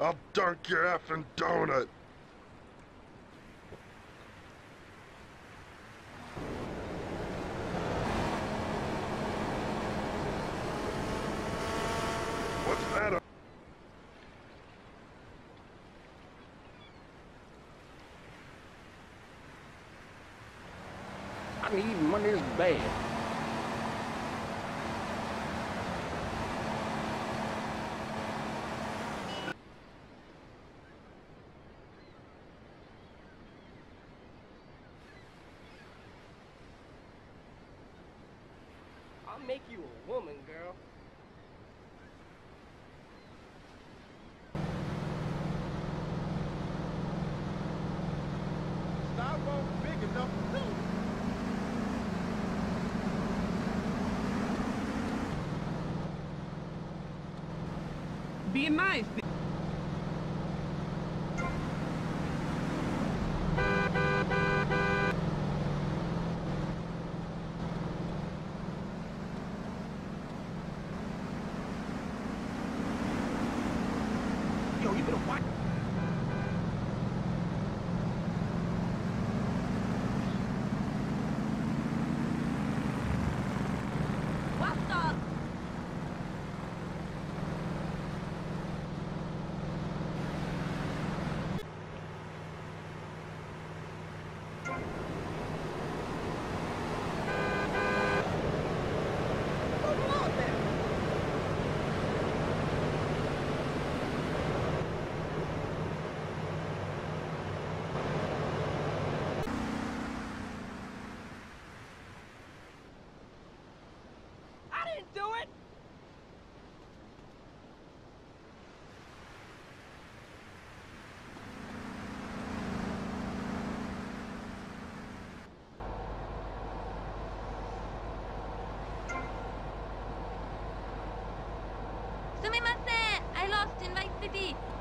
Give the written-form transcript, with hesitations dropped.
I'll dunk your effing donut. What's that? I need money is bad. I'll make you a woman, girl. Styrofoam big enough to do. Be nice. Yo, you better watch. What's up? I didn't do it! Sumimasen! I lost in Vice City.